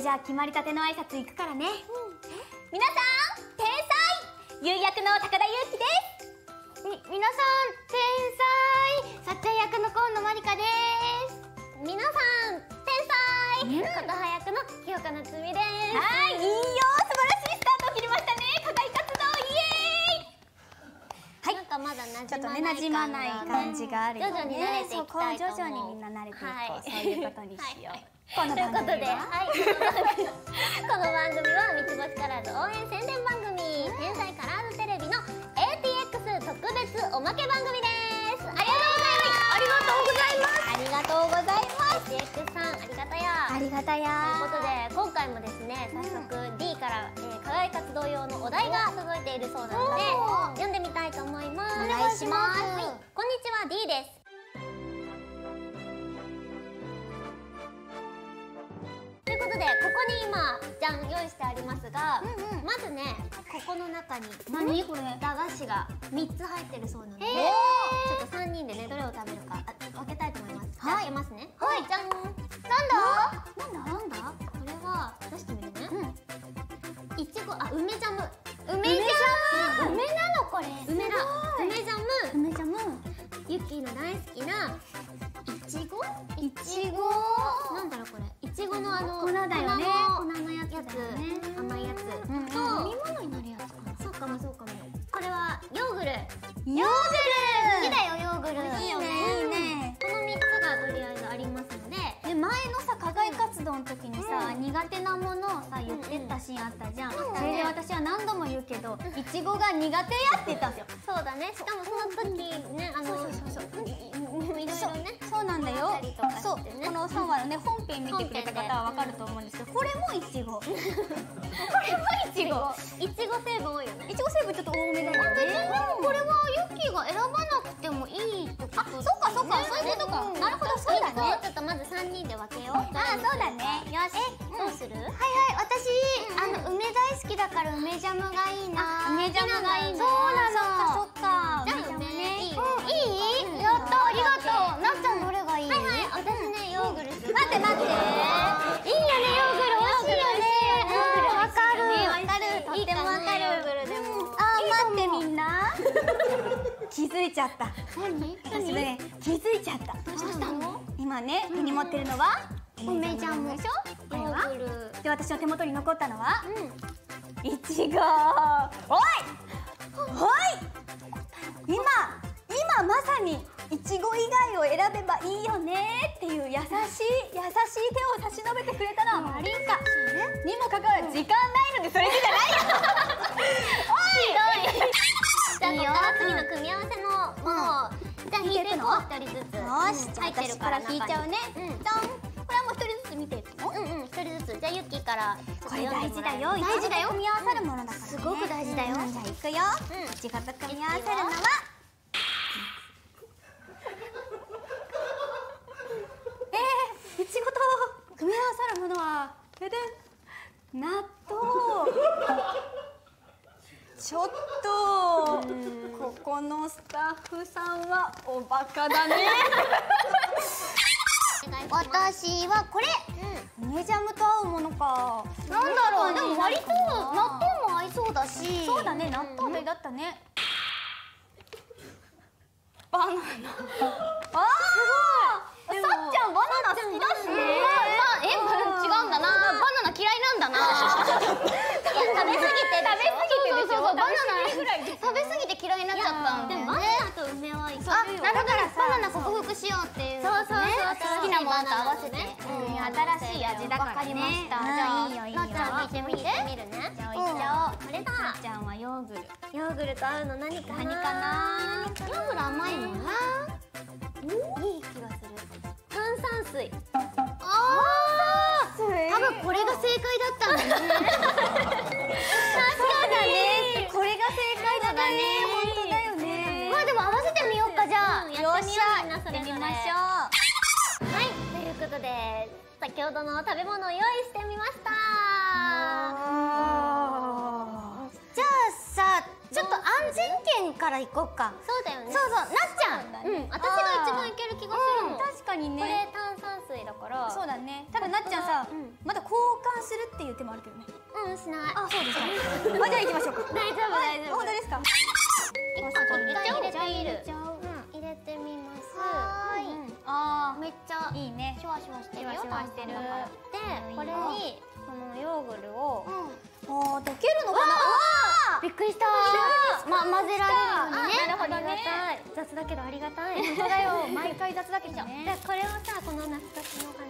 じゃあ決まりたての挨拶いくからね。皆さん天才ゆう役の高田ゆうきです。皆さん天才さっちゃん役の河野まりかです。 皆さん天才琴葉役の清香なつみです。 はい、いいよ、素晴らしいスタートを切りましたね。課題活動イエーイ。はい、 なんかまだちょっとね、馴染まない感じがあるよね。 徐々に慣れていきたいと思う。 徐々にみんな慣れていこう、そういうことにしよう。 ということで、この番組は三つ星カラーズ応援宣伝番組天才カラーズテレビの ATX 特別おまけ番組です。ありがとうございます。 ありがとうございます。 ATX さんありがたや。 ありがたや。 ということで今回もですね、早速 D から課外活動用のお題が届いているそうなので読んでみたいと思います。 お願いします。 はい、こんにちは D です。ということで、ここに今じゃん用意してありますが、まずね、ここの中に何これ？ 駄菓子が3つ入ってるそうなので、ちょっと3人でね、どれを食べるか分けたいと思います。じゃあ開けますね。はい、じゃん。なんだこれは出してみるね。いちご、あ、梅ジャム。梅なのこれ。梅ジャム。ゆきの大好きないちご？なんだろうこれ。いちごの粉だよね。 粉のやつ、甘いやつ。と飲み物になるやつかな。 そうかも。これはヨーグル。 ヨーグル。 好きだよヨーグル。 いいよね、いいね。 この3つがとりあえずありますので。 で、前のさ、課外活動の時にさ、苦手なものをさ、言ってったシーンあったじゃん。それで私は何度も言うけど、いちごが苦手やって言ったんですよ。 そうだね。しかもその時ね、いろいろね。 そうなんだよ。そう、こね、 の3話のね、本編見てくれた方はわかると思うんですけど、これもいちご。これもいちご。 いちご成分多いよね。 いちご成分ちょっと多めだよね。 これはユッキーが選ばなくてもいいってこと。 あ、そっか、そういうことか。なるほど、そうだね。 ちょっとまず3人で分けよう。 あ、そうだね。よし。 どうする？ 私、梅大好きだから梅ジャムがいいな。梅ジャムがいいな。そうなの。そっか。 じゃあ梅ね。いい？ やった、ありがとう。なっちゃんどれがいい？ 私ね、ヨーグル。 待って。いいよね、ヨーグル。美味しいよね。わかる。とってもわかる。 ヨーグルでも。 待ってみんな。気づいちゃった。私ね、気づいちゃった。 どうしたの？ 今ね、手に持ってるのは梅ジャムでしょ？これは。 ヨーグル。 で、私の手元に残ったのは。いちご。おい。今まさにいちご以外を選べばいいよねっていう優しい手を差し伸べてくれたのはマリンカにもかかわらず時間ないのでそれ見てないよ。 おい。じゃあここから次の組み合わせのものをじゃあ引いていこう。1人ずつ。 よし、 入ってるから引いちゃうね。これはもう1人ずつ見ていくの 1人ずつ。じゃあユッキーからこれ大事だよ。 大事だよ。 組み合わさるものだからね。 すごく大事だよ。 じゃあいくよ。いちごと組み合わせるのはいちごと組み合わさるものは納豆。ちょっとここのスタッフさんはおバカだね。私はこれ梅ジャムと合うものか。 なんだろう。でも割と納豆も合いそうだし。 そうだね、納豆だったね。バナナ。すごい。さっちゃんバナナ好きだし。 違うんだな。バナナ嫌いなんだな。食べ過ぎてでしょ。バナナ食べ過ぎて嫌いになっちゃったんだよね。でもバナナと梅はいけるよ。 だからバナナ克服しようっていう。そう。 好きなものと合わせて新しい味だからね。 わかりました。じゃあいいよ。なっちゃん聞いてみるね。 じゃあいっちゃおう。 これだ。 なっちゃんはヨーグル。 ヨーグルと合うの何かな？ ヨーグル甘いもんな。 いい気がする。炭酸水。 多分これが正解だったんだね。確かにこれが正解だね。本当だよね。 まあでも合わせてみようか。じゃあよっしゃ、やってみましょう。 はい、ということで先ほどの食べ物を用意してみました。 じゃあさ、ちょっとあ人軒から行こっか。 そうだよね。 そうそう、なっちゃん。 私が一番いける気がするの。 確かにこれね。 炭酸水だから。 そうだね。ただなっちゃんさ、まだ交換するっていう手もあるけどね。 しない。 あ、そうですか。じゃあ行きましょうか。 大丈夫大丈夫。 本当ですか。 入れてみます。 あめっちゃいいね。 シュワシュワしてるよ。 シュワしてる。 で、これにこのヨーグルを。 溶けるのかな。 びっくりした。混ぜられるのね。 なるほどね。 雑だけどありがたい。 本当だよ。毎回雑だけどね。 じゃあこれをさ、この夏としの感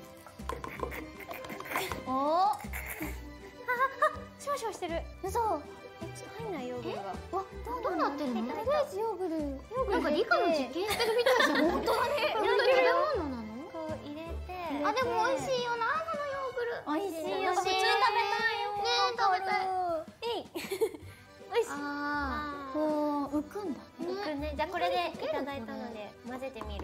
じ。 おお。シュワシュワしてる。 嘘。 入んないヨーグルが。 わ、どうなってるの？ とりあえずヨーグル。 なんか理科の実験してるみたいじゃん。本当だね。 本当に食べ物なの？こう入れて。 あ、 でも美味しいよな、このヨーグル。 美味しいよ。 普通に食べたいよ。ね、食べたい。 美味しい。ああ。こう浮くんだ。 浮くね。じゃあこれでいただいたので混ぜてみる。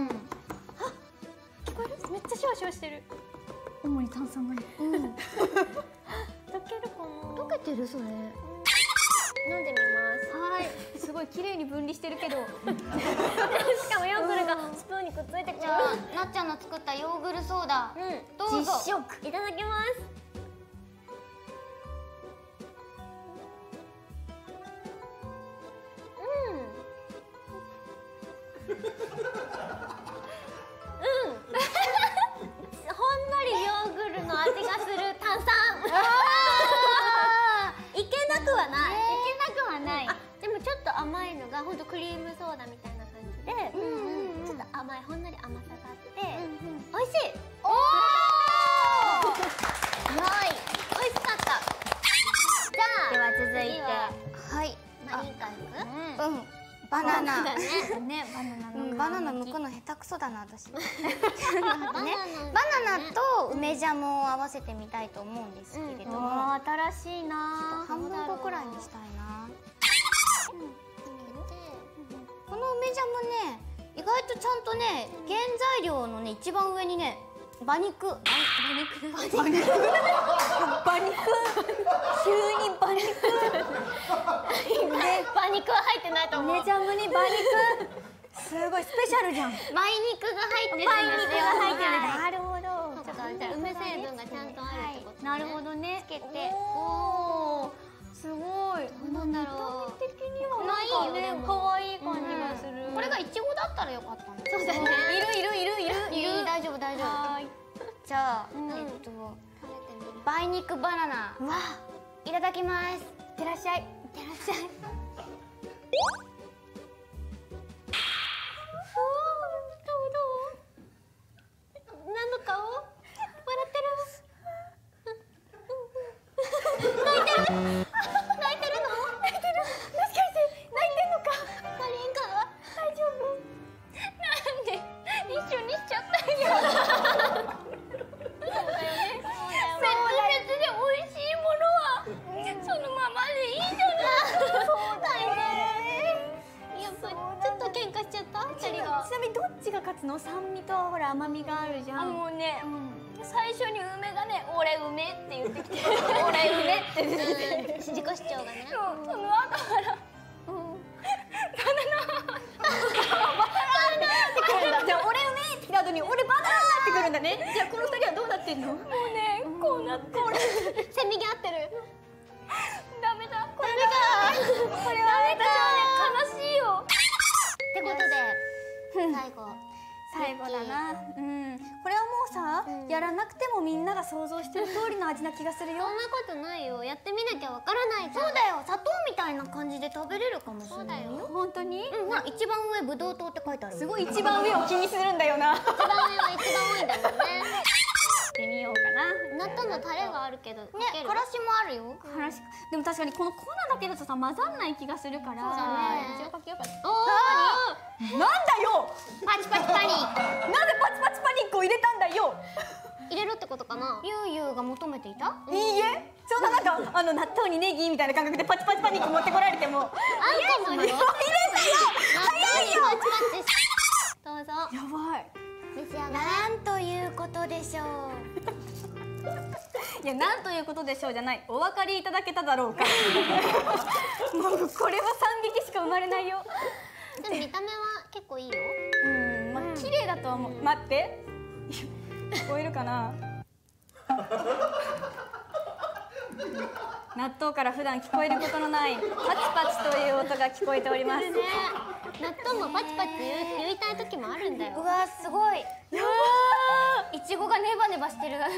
聞こえる？めっちゃシュワシュワしてる。主に炭酸がいい。 溶けるかな？ 溶けてるそれ。 飲んでみます。 はい。すごい綺麗に分離してるけど。 しかもヨーグルがスプーンにくっついてきちゃう。 なっちゃんの作ったヨーグルソーダ。 どうぞ。 実食。 いただきます。ほんのりヨーグルの味がする炭酸。いけなくはない。いけなくはない。でもちょっと甘いのが本当クリームソーダみたいな感じで、ちょっと甘い、ほんのり甘さがあって美味しい。おお。はい。美味しかった。じゃあでは続いて、 はい。 マリンカ行く？ バナナ。 ね、バナナの。 バナナ剥くの下手くそだな私。ね、 バナナバナナと梅ジャムを合わせてみたいと思うんですけれども、 新しいな。 半分こくらいにしたいな。この梅ジャムね、意外とちゃんとね、原材料のね一番上にね、馬肉。 馬肉。急に馬肉。 馬肉は入ってないと思う。 梅ジャムに馬肉。すごいスペシャルじゃん。 梅肉が入ってるんですよ。 なるほど。 ちょっとじゃあ梅成分がちゃんとあるってことね。 なるほどね。 つけて。 おお。すごい。 なんだろう。 見た目的にはないよね。 可愛い感じがする。 これがイチゴだったらよかったね。 そうだね。いる。 大丈夫大丈夫。 はい。 じゃあ食べてみる。 梅肉バナナ。 わ、 いただきます。 いってらっしゃい。いってらっしゃい。 何の顔？笑ってる。泣いてるの？もしかして泣いてんのか？マリンカ大丈夫？なんで一緒にしちゃったんよ。そうだよね。別で美味しいものはそのままでいいじゃない。そうだよね。やっぱちょっと喧嘩しちゃった。二人が。 ちなみにどっちが勝つの？酸味とほら甘みがあるじゃん。 もうね、最初に梅がね、俺梅って言ってきて、俺梅って出てきて、自己主張がね。その後からじゃあ俺梅って来た後に俺バナナってくるんだね。じゃあこの二人はどうなってんの？ もうね、こうなってる。せめぎ合ってる。ダメだ。これだ。これは悲しいよ。ってことで、 最後だな。これはもうさ、やらなくてもみんなが想像してる通りの味な気がするよ。 そんなことないよ。やってみなきゃわからないじゃん。 そうだよ、砂糖みたいな感じで食べれるかもしれないよ。 本当に？ ほら一番上ブドウ糖って書いてある。 すごい一番上を気にするんだよな。 一番上は一番多いんだもんね。 ってみようかな。 納豆のタレがあるけど、 ね、からしもあるよ。 でも確かにこの粉だけだとさ混ざんない気がするから。 そうだね。 一応かけようかな。 おお。 なんだよ。 パチパチパニッなぜパチパチパニックを入れたんだよ。 ク。入れろってことかな。 ゆうゆうが求めていた？ いいえ。そんななんか納豆にネギみたいな感覚でパチパチパニック持ってこられても。 あんこも入れたよ。早いよ。パチパチ。どうぞ。 やばい。 召し上がれ。 なんということでしょう。 いや、なんということでしょうじゃない。お分かりいただけただろうか。もうこれは惨劇しか生まれないよ。 でも見た目は結構いいよ。 まあ綺麗だとは思う。待って。聞こえるかな。納豆から普段聞こえることのないパチパチという音が聞こえております。 ね、納豆もパチパチ言いたい時もあるんだよ。 うわすごい。やばー。いちごがネバネバしてる。 これは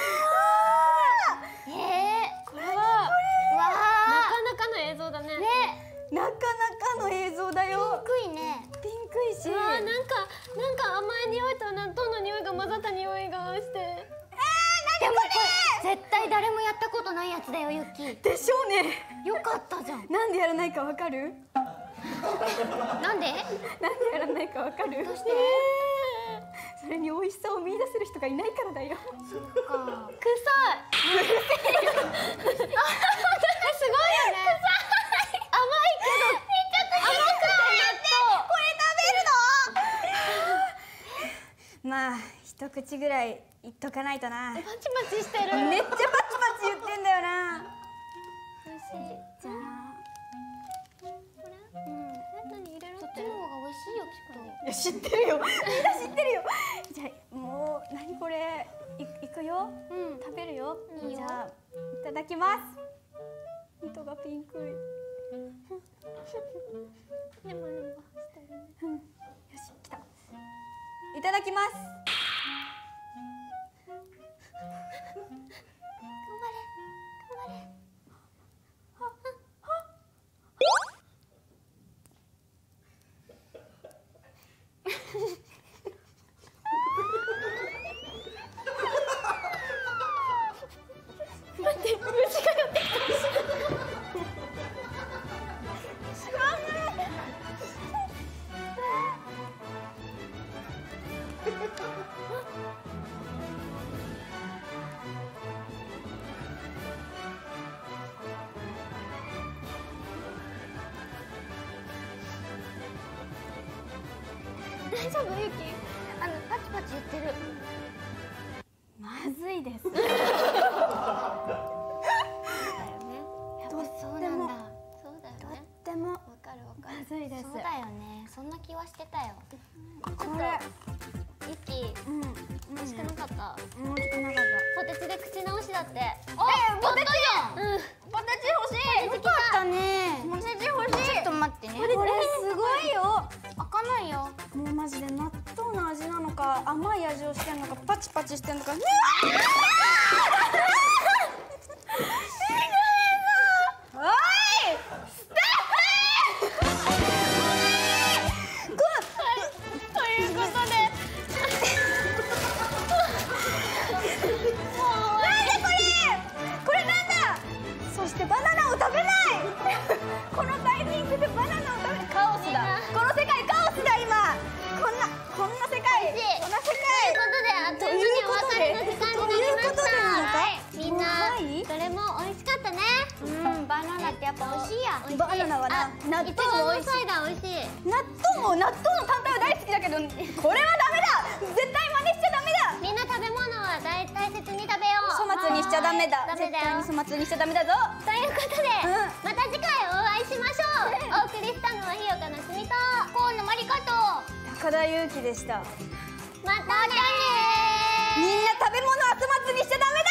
うわー、なかなかの映像だね。 なかなかの映像だよ。 ピンクいね。 ピンクいし。 うわー、なんか甘い匂いと納豆の匂いが混ざった匂いがして。 でもこれ絶対誰もやったことないやつだよ、ゆっき。 でしょうね。 よかったじゃん。 なんでやらないかわかる？ なんで？ なんでやらないかわかる？ どうして？ それに美味しさを見出せる人がいないからだよ。 そっか。 臭い。すごいよね。甘いけどめっちゃ甘くてまあ一口ぐらいいっとかないとな。 パチパチしてる。 めっちゃパチパチ言ってんだよな。 美味しい。 じゃあこれ？何入れろって。 そっちの方が美味しいよ、きっと。 いや知ってるよ。みんな知ってるよ。じゃあもう何これいくよ。食べるよ。 いいよ。 じゃあいただきます。糸がピンクい。 レモンレモンしてるね。 よし来た。いただきます。 大丈夫、ゆき？ パチパチ言ってる。 まずいです。 やっぱそうなんだ。 そうだよとっね。 てもわかるわかる。 まずいです。 そうだよね。そんな気はしてたよ。 これゆき、美味しくなかった。 もうちょっとなかっポテチで口直しだって。 ポテチじゃん。 うん。 た。ポテチ欲しい。 よかったね。 ポテチ欲しい。 ちょっと待ってね。 これすごいよ。 開かないよ。 もうマジで納豆の味なのか甘い味をしてんのかパチパチしてんのか。おいスタッフということで、 なんでこれなんだ。そしてバナナを食べない。このタイミングでバナナを食べる。カオスだ。この世界カオスだ今。こんな世界。こんな世界。 ということで、あっという間にお別れの時間になりました。みんなはいどれも美味しかったね。 バナナってやっぱ美味しいや。 バナナはな、納いちご豆も美味しい。 のサイダー美味しい。 納豆の単体は大好きだけど、これはダメだ。絶対真似しちゃダメだ。 みんな食べ物は大切に食べよう。 粗末にしちゃダメだ。 ダメだよ。 絶対に粗末にしちゃダメだぞ。 ということで、また次回お会いしましょう。お送りしたのはひよかなつみと河野まりかと。 高田裕貴でした。 またねー。 みんな食べ物は粗末にしちゃダメだ。